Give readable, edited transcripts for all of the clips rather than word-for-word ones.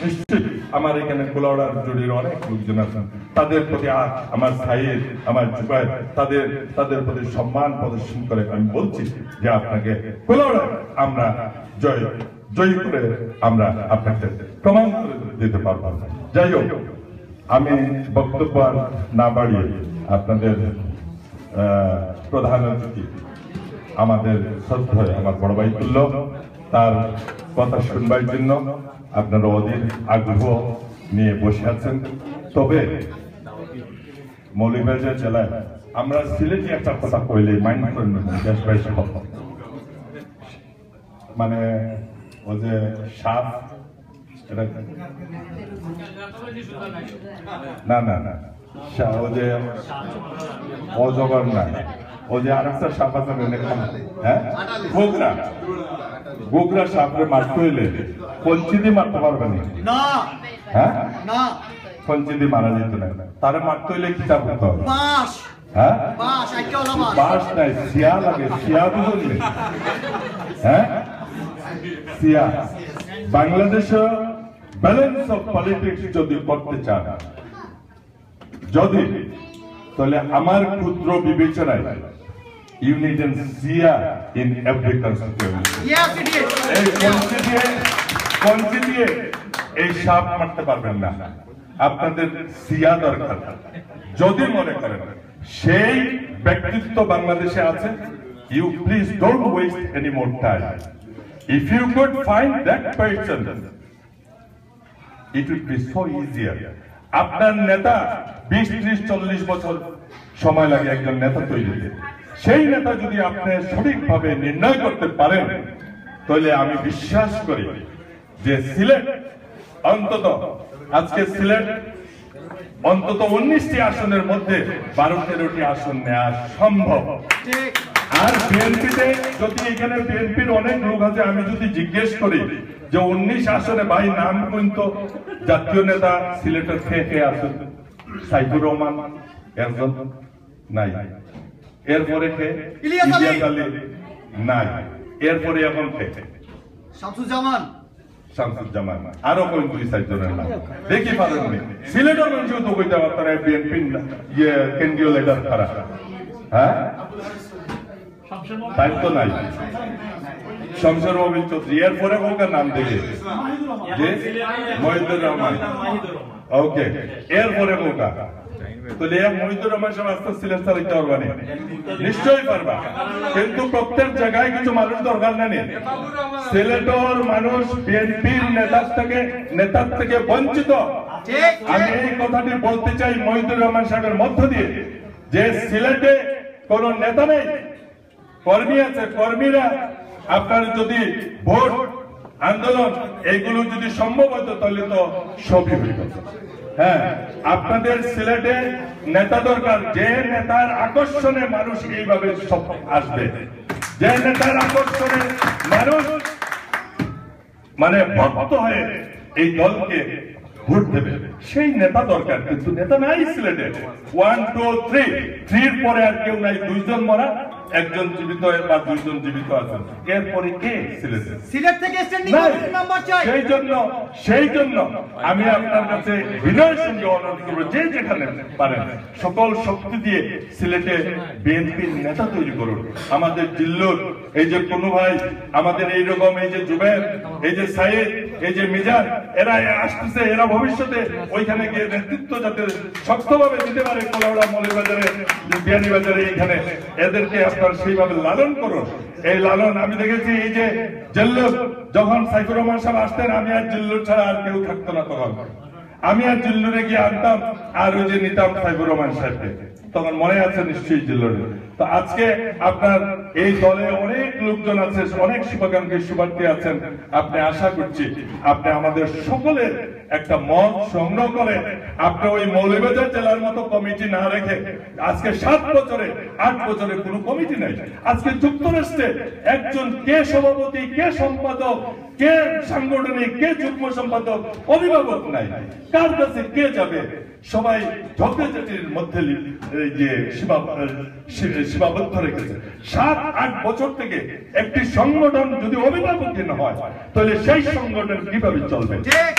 নিশ্চয়ই আমার এখানে কুলাউড়ার জুড়ির অনেক লোকজন আছেন, তাদের প্রতি আমার সাইদ, আমার জুবাইর, তাদের প্রতি সম্মান প্রদর্শন করে আমি বলছি যে আপনাকে কুলাউড়া আমরা জয়ী করে আমরা আপনাকে প্রমাণ করে দিতে পারবো। যাই হোক, আমি বক্তব্য না বাড়িয়ে আপনাদের প্রধান অতিথি আমাদের শ্রদ্ধেয় আমার বড় ভাই তুল্য, তার কথা শুনবার জন্য আপনারা অধীর আগ্রহ নিয়ে বসে আছেন। তবে মৌলভীবাজার জেলায় আমরা সিলেটি একটা কথা কইলে মাইন্ড করে নেবেন, দেশবাসী মানে ও যে সাপ, না না না, ও যে অজগর না, ও যে আরেকটা সাপ আছে, হ্যাঁ, গোগরা সাপরে মারতে হইলে কঞ্চি দিয়ে মারতে পারবে না, হ্যাঁ, কঞ্চি দিয়ে মারা যেত না, তারে মারতে হইলে কি চাপ করতে হবে? হ্যাঁ, বাঁশ নাই, শিয়া লাগে, শিয়া বুঝলি, হ্যাঁ, শিয়া। বাংলাদেশে ব্যালেন্স অফ পলিটিক্স যদি করতে চান, যদি, তাহলে আমার ক্ষুদ্র বিবেচনায় you need a Sia in every constituency. Yes, it is. এই কঞ্চি দিয়ে এই সাপ মারতে পারবেন না, আপনাদের সিয়া দরকার। যদি মনে করেন সেই ব্যক্তিত্ব বাংলাদেশে আছে, you please don't waste any more time. If you could find that person, it would be so easier. আপনার নেতা 20-30-40 বছর সময় লাগে একজন নেতা তৈরিতে, সেই নেতা যদি আপনি সঠিকভাবে নির্ণয় করতে পারেন, তাহলে আমি বিশ্বাস করি যে সিলেট অন্তত, আজকে সিলেট অন্তত 19টি আসনের মধ্যে 12-13টি আসন নেওয়া সম্ভব। আর বিএনপিতে যদি এখানে বিএনপির অনেক লোক আছে, আমি যদি জিজ্ঞেস করি যে 19 আসনে ভাই নাম কিন্তু জাতীয় নেতা সিলেটের কে আছেন, সাইফুর রহমান একজন নাই, এরপরে ইলিয়াস আলী নাই, এরপরে এখন শামসুজ্জামান, আরো কোন 2-4 জনের নাম দেখি পারেননি। সিলেটের মানুষ তো কইতে পারতারা বিএনপি কেন্দ্রীয় লিডার খারাপ, হ্যাঁ, তাই তো নাই। শমশের মোবিন চৌধুরী, এরপরে কোনকার নাম দেখে যে মহিদুর রহমান, ওকে, এরপরে কোনকা, তাহলে মহিদুর রহমান সব আস্তে সিলেট চালাইতে পারবা না, নিশ্চয়ই পারবা, কিন্তু প্রত্যেক জায়গায় কিছু মানুষ দরকার নেই। সিলেটের মানুষ বিএনপির নেতার থেকে বঞ্চিত। আমি এই কথাটি বলতে চাই মহিদুর রহমান সাহেবের মধ্য দিয়ে, যে সিলেটে কোন নেতা নেই, কর্মী আছে। কর্মীরা আপনার যদি ভোট আন্দোলন এইগুলো যদি সম্ভব হতো, তাহলে তো সবই হইত। হ্যাঁ, আপনাদের সিলেটে নেতা দরকার, যে নেতার আকর্ষণে মানুষ এইভাবে সব আসবে, যে নেতার আকর্ষণে মানুষ মানে ভক্ত হয়ে এই দলকে ভোট দেবে, সেই নেতা দরকার। কিন্তু নেতা নাই সিলেটে। 1, 2, 3 পরে আর কেউ নাই, 2 জন মরা, একজন জীবিত বা 2 জন জীবিত আছেন, এরপরে কে সিলেটে? সিলেট থেকে স্ট্যান্ডিং নাম্বার চাই। সেই জন্য আমি আপনার কাছে বিনয়ের সঙ্গে অনুরোধ করব, যে যেখানে পারেন সকল শক্তি দিয়ে সিলেটে বিএনপির নেতা তৈরি করুন। আমাদের জিল্লুর এই যে কোনো ভাই, আমাদের এইরকম এই যে জুবের, এই যে সাইদ, এই যে মিজান, এরা আসতেছে, এরা ভবিষ্যতে ওইখানে গিয়ে নেতৃত্ব যাতে শক্তভাবে দিতে পারে, কোলাউড়া, মৌলভীবাজারে, বিয়ানীবাজারে, এইখানে এদেরকে আপনার সেইভাবে লালন করুন। এই লালন আমি দেখেছি, এই যে জিল্লুর যখন সাইফুর রহমান সাহেব আসতেন, আমি আর জিল্লুর ছাড়া আর কেউ থাকতো না, তখন আমি আর জিল্লুরে গিয়ে আনতাম আর ওই যে নিতাম সাইফুর রহমান সাহেবকে, তখন মনে আছে নিশ্চয়ই জিল্লুরে। তো আজকে আপনার এই দলে অনেক লোকজন আছে, অনেক শুভাকাঙ্ক্ষী শুভার্থী আছেন। আপনি আশা করছি আপনি আমাদের সকলের একটা মত সংগ্রহ করে, আপনি ওই মৌলভীবাজার জেলার মতো কমিটি না রেখে, আজকে 7 বছরে 8 বছরে কোনো কমিটি নাই। আজকে যুক্তরাষ্ট্রে একজন কে সভাপতি, কে সম্পাদক, কে সাংগঠনিক, কে যুগ্ম সম্পাদক, অভিভাবক নাই, কার কাছে কে যাবে? সবাই ঝগড়াঝাটির মধ্যে যে সীমাবদ্ধ রেখেছে। 7-8 বছর থেকে একটি সংগঠন যদি অভিভাবকহীন হয় তাহলে সেই সংগঠন কিভাবে চলবে?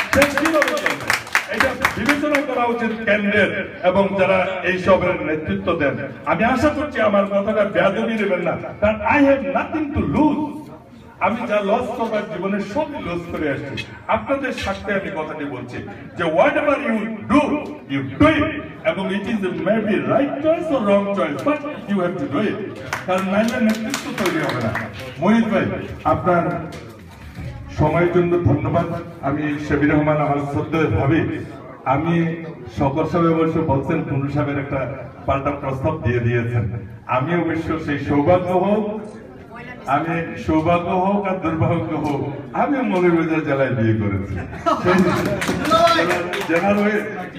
এটা বিবেচনা করা উচিত কেন্দ্রের এবং যারা এই সবের নেতৃত্ব দেন। আমি আশা করছি আমার কথাটা বেয়াদবি নেবেন না, কারণ I have nothing to lose. আমি যা লস করবার জীবনে সবই লস করে আসছি। আপনাদের সাথে আমি কথাটি বলছি যে whatever you do it, এবং it is maybe right choice or wrong choice, but you have to do it, কারণ নাইলে নেতৃত্ব তৈরি হবে না। মোহিত ভাই, আপনার সময়ের জন্য ধন্যবাদ। আমি শেবির রহমান, আমার শ্রদ্ধেয় ভাবি, আমি শকর সাহেব অবশ্য বলছেন কুন্ডু সাহেবের একটা পাল্টা প্রস্তাব দিয়ে দিয়েছেন। আমি অবশ্য সেই সৌভাগ্য হোক আর দুর্ভাগ্য হোক, আমি মৌলভীবাজার জেলায় বিয়ে করেছি। জেলার হয়ে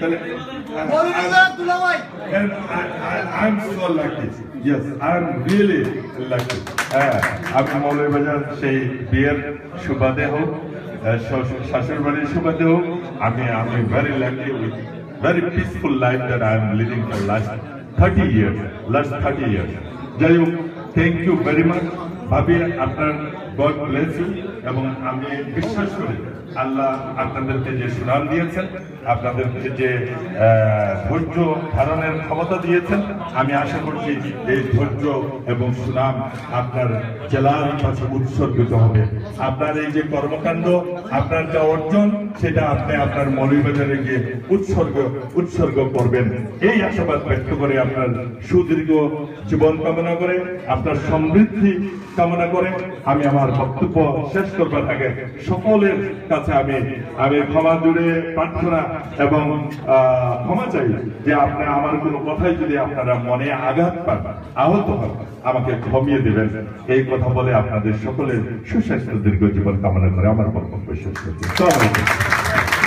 I'm so lucky. Yes, I'm really lucky. আমি মৌলভীবাজার সেই বিয়ের সুবাদে হোক, শাশুড় বাড়ির সুবাদে হোক, আমি very lucky with very peaceful life that I am living for last 30 years. যাই হোক, থ্যাংক ইউ ভেরি মাচ ভাবি, আপনার গড ব্লেস ইউ। এবং আমি বিশ্বাস করি আল্লাহ আপনাদেরকে যে সুনাম দিয়েছেন, আপনাদেরকে যে ধৈর্য ধারণের ক্ষমতা দিয়েছেন, আমি আশা করছি এই ধৈর্য এবং সুনাম আপনার জেলার কাছে উৎসর্গিত হবে। আপনার এই যে কর্মকাণ্ড, আপনার যা অর্জন, সেটা আপনি আপনার মৌলভীবাজারে গিয়ে উৎসর্গ করবেন, এই আশাবাদ ব্যক্ত করে, আপনার সুদীর্ঘ জীবন কামনা করে, আপনার সমৃদ্ধি কামনা করে আমি আমার বক্তব্য শেষ করবার আগে সকলের কাছে আমি ক্ষমা জুড়ে প্রার্থনা এবং ক্ষমা চাই যে আপনি আমার কোনো কথাই যদি আপনারা মনে আঘাত পান, আহত হন, আমাকে ক্ষমিয়ে দেবেন। এই কথা বলে আপনাদের সকলের সুস্বাস্থ্য দীর্ঘ জীবন কামনা করে আমার বক্তব্য শেষ করছি।